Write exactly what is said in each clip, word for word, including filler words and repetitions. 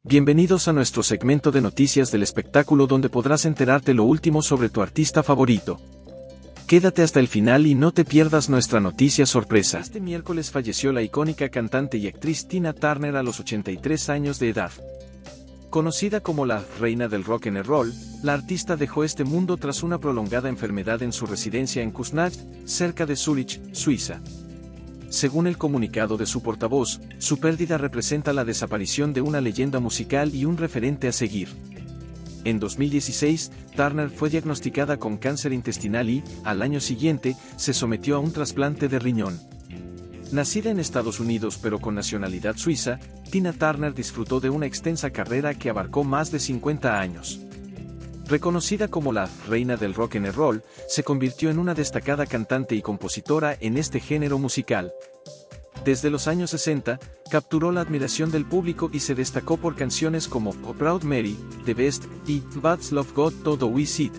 Bienvenidos a nuestro segmento de noticias del espectáculo donde podrás enterarte lo último sobre tu artista favorito. Quédate hasta el final y no te pierdas nuestra noticia sorpresa. Este miércoles falleció la icónica cantante y actriz Tina Turner a los ochenta y tres años de edad. Conocida como la reina del rock and roll, la artista dejó este mundo tras una prolongada enfermedad en su residencia en Kuznach, cerca de Zúrich, Suiza. Según el comunicado de su portavoz, su pérdida representa la desaparición de una leyenda musical y un referente a seguir. En dos mil dieciséis, Turner fue diagnosticada con cáncer intestinal y, al año siguiente, se sometió a un trasplante de riñón. Nacida en Estados Unidos pero con nacionalidad suiza, Tina Turner disfrutó de una extensa carrera que abarcó más de cincuenta años. Reconocida como la reina del rock and roll, se convirtió en una destacada cantante y compositora en este género musical. Desde los años sesenta, capturó la admiración del público y se destacó por canciones como Oh Proud Mary, The Best y Bad Love Got Todo We Sit.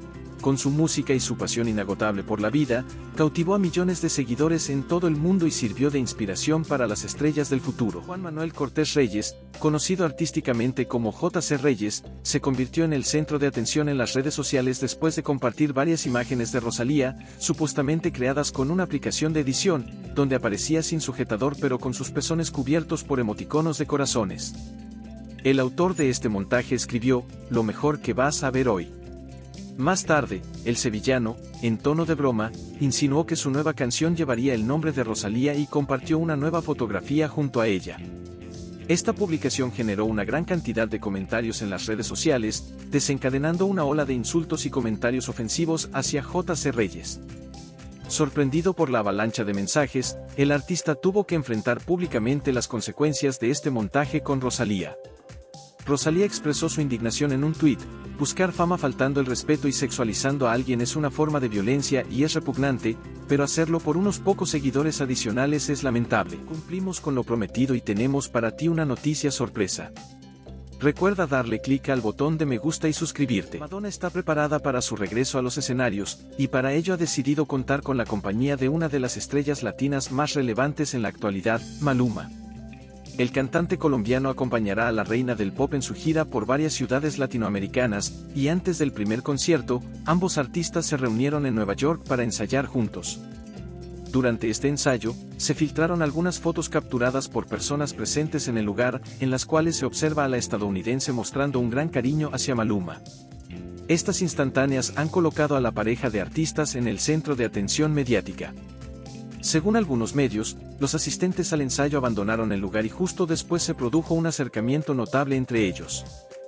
Con su música y su pasión inagotable por la vida, cautivó a millones de seguidores en todo el mundo y sirvió de inspiración para las estrellas del futuro. Juan Manuel Cortés Reyes, conocido artísticamente como J C Reyes, se convirtió en el centro de atención en las redes sociales después de compartir varias imágenes de Rosalía, supuestamente creadas con una aplicación de edición, donde aparecía sin sujetador pero con sus pezones cubiertos por emoticonos de corazones. El autor de este montaje escribió: "Lo mejor que vas a ver hoy". Más tarde, el sevillano, en tono de broma, insinuó que su nueva canción llevaría el nombre de Rosalía y compartió una nueva fotografía junto a ella. Esta publicación generó una gran cantidad de comentarios en las redes sociales, desencadenando una ola de insultos y comentarios ofensivos hacia J C Reyes. Sorprendido por la avalancha de mensajes, el artista tuvo que enfrentar públicamente las consecuencias de este montaje con Rosalía. Rosalía expresó su indignación en un tuit: "Buscar fama faltando el respeto y sexualizando a alguien es una forma de violencia y es repugnante, pero hacerlo por unos pocos seguidores adicionales es lamentable. Cumplimos con lo prometido y tenemos para ti una noticia sorpresa. Recuerda darle clic al botón de me gusta y suscribirte". Madonna está preparada para su regreso a los escenarios, y para ello ha decidido contar con la compañía de una de las estrellas latinas más relevantes en la actualidad, Maluma. El cantante colombiano acompañará a la reina del pop en su gira por varias ciudades latinoamericanas, y antes del primer concierto, ambos artistas se reunieron en Nueva York para ensayar juntos. Durante este ensayo, se filtraron algunas fotos capturadas por personas presentes en el lugar, en las cuales se observa a la estadounidense mostrando un gran cariño hacia Maluma. Estas instantáneas han colocado a la pareja de artistas en el centro de atención mediática. Según algunos medios, los asistentes al ensayo abandonaron el lugar y justo después se produjo un acercamiento notable entre ellos.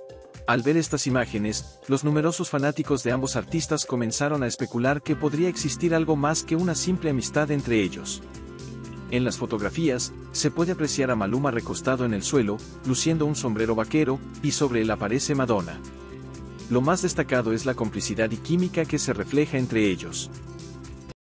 Al ver estas imágenes, los numerosos fanáticos de ambos artistas comenzaron a especular que podría existir algo más que una simple amistad entre ellos. En las fotografías, se puede apreciar a Maluma recostado en el suelo, luciendo un sombrero vaquero, y sobre él aparece Madonna. Lo más destacado es la complicidad y química que se refleja entre ellos.